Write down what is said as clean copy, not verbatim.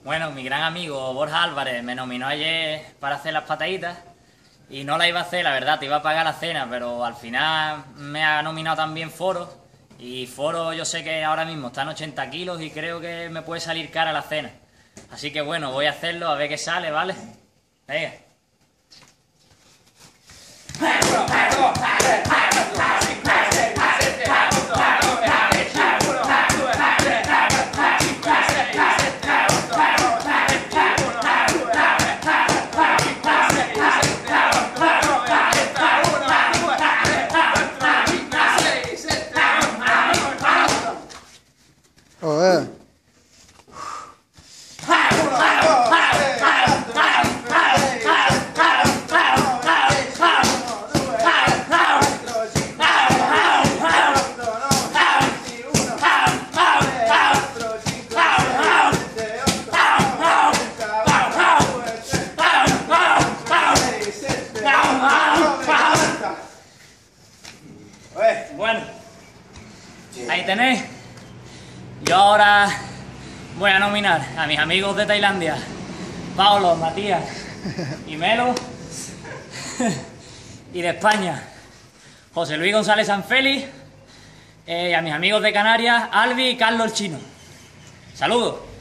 Bueno, mi gran amigo Borja Álvarez me nominó ayer para hacer las pataditas y no la iba a hacer, la verdad, te iba a pagar la cena, pero al final me ha nominado también Foro y Foro yo sé que ahora mismo está en 80 kilos y creo que me puede salir cara la cena. Así que bueno, voy a hacerlo a ver qué sale, ¿vale? Venga. Joder. Bueno, ahí tenéis. Yo ahora voy a nominar a mis amigos de Tailandia, Paulo, Matías y Melo, y de España, José Luis González Sanfeli, y a mis amigos de Canarias, Albi y Carlos el Chino. ¡Saludos!